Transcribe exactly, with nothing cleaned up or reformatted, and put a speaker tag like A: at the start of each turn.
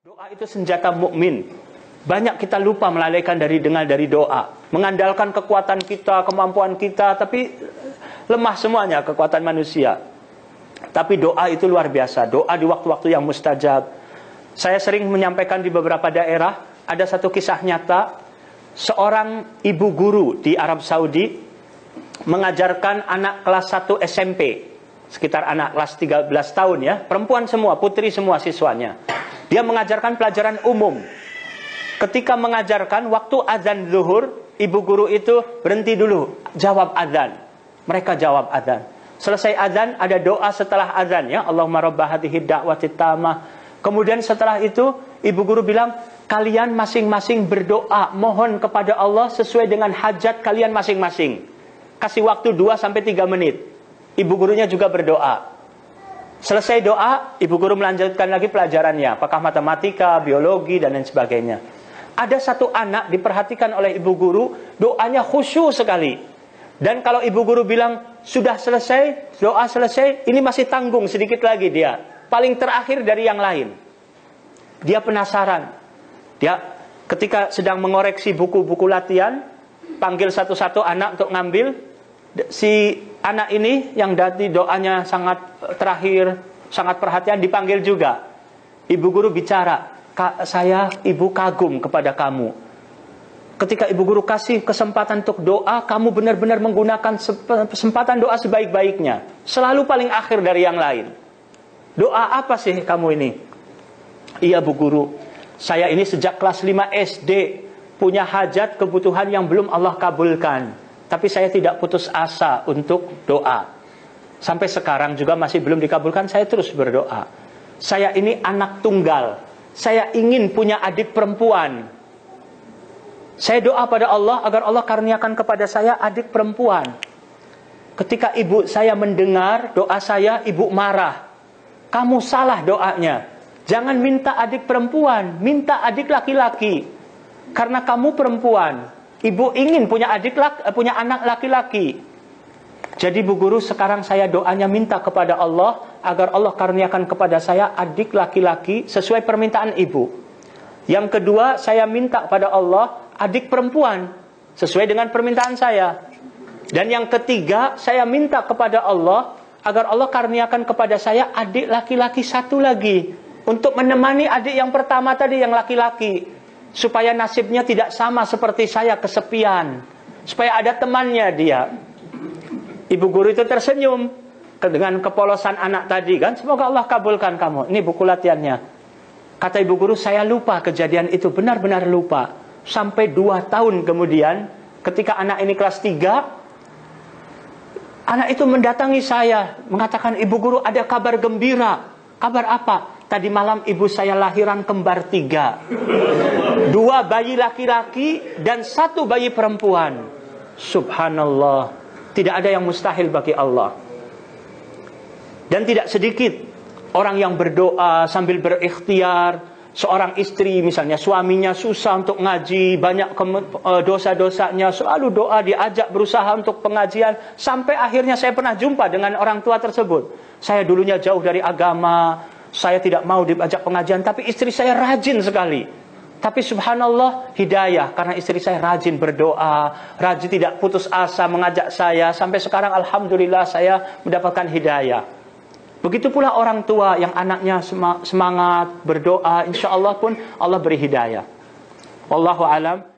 A: Doa itu senjata mukmin. Banyak kita lupa melalaikan dari dengar dari doa, mengandalkan kekuatan kita, kemampuan kita, tapi lemah semuanya kekuatan manusia. Tapi doa itu luar biasa. Doa di waktu-waktu yang mustajab. Saya sering menyampaikan di beberapa daerah, ada satu kisah nyata, seorang ibu guru di Arab Saudi mengajarkan anak kelas satu S M P, sekitar anak kelas tiga belas tahun ya, perempuan semua, putri semua siswanya. Dia mengajarkan pelajaran umum. Ketika mengajarkan waktu azan zuhur, ibu guru itu berhenti dulu, jawab azan. Mereka jawab azan. Selesai azan, ada doa setelah azan ya, Allahumma rabba hadhihi da'wati tamah. Kemudian setelah itu, ibu guru bilang, kalian masing-masing berdoa, mohon kepada Allah sesuai dengan hajat kalian masing-masing. Kasih waktu dua sampai tiga menit. Ibu gurunya juga berdoa. Selesai doa, ibu guru melanjutkan lagi pelajarannya, apakah matematika, biologi, dan lain sebagainya. Ada satu anak diperhatikan oleh ibu guru, doanya khusyuk sekali. Dan kalau ibu guru bilang, sudah selesai, doa selesai, ini masih tanggung sedikit lagi dia. Paling terakhir dari yang lain. Dia penasaran. Dia ketika sedang mengoreksi buku-buku latihan, panggil satu-satu anak untuk ngambil. Si anak ini yang dari doanya sangat terakhir, sangat perhatian, dipanggil juga. Ibu guru bicara, Kak, saya ibu kagum kepada kamu. Ketika ibu guru kasih kesempatan untuk doa, kamu benar-benar menggunakan kesempatan doa sebaik-baiknya. Selalu paling akhir dari yang lain. Doa apa sih kamu ini? Iya bu guru, saya ini sejak kelas lima S D punya hajat kebutuhan yang belum Allah kabulkan. Tapi saya tidak putus asa untuk doa. Sampai sekarang juga masih belum dikabulkan, saya terus berdoa. Saya ini anak tunggal. Saya ingin punya adik perempuan. Saya doa pada Allah agar Allah karuniakan kepada saya adik perempuan. Ketika ibu saya mendengar doa saya, ibu marah. Kamu salah doanya. Jangan minta adik perempuan, minta adik laki-laki. Karena kamu perempuan. Ibu ingin punya adik laki, punya anak laki-laki. Jadi bu guru, sekarang saya doanya minta kepada Allah agar Allah karuniakan kepada saya adik laki-laki sesuai permintaan ibu. Yang kedua, saya minta kepada Allah adik perempuan sesuai dengan permintaan saya. Dan yang ketiga, saya minta kepada Allah agar Allah karuniakan kepada saya adik laki-laki satu lagi untuk menemani adik yang pertama tadi yang laki-laki. Supaya nasibnya tidak sama seperti saya, kesepian. Supaya ada temannya dia. Ibu guru itu tersenyum dengan kepolosan anak tadi kan. Semoga Allah kabulkan kamu. Ini buku latihannya. Kata ibu guru, saya lupa kejadian itu. Benar-benar lupa. Sampai dua tahun kemudian, ketika anak ini kelas tiga, anak itu mendatangi saya. Mengatakan, ibu guru ada kabar gembira. Kabar apa? Tadi malam ibu saya lahiran kembar tiga. Dua bayi laki-laki dan satu bayi perempuan. Subhanallah. Tidak ada yang mustahil bagi Allah. Dan tidak sedikit orang yang berdoa sambil berikhtiar. Seorang istri misalnya, suaminya susah untuk ngaji, banyak dosa-dosanya, selalu doa, diajak berusaha untuk pengajian. Sampai akhirnya saya pernah jumpa dengan orang tua tersebut. Saya dulunya jauh dari agama, saya tidak mau diajak pengajian, tapi istri saya rajin sekali. Tapi subhanallah, hidayah. Karena istri saya rajin berdoa, rajin tidak putus asa mengajak saya. Sampai sekarang alhamdulillah saya mendapatkan hidayah. Begitu pula orang tua yang anaknya semangat berdoa, insya Allah pun Allah beri hidayah. Wallahu alam.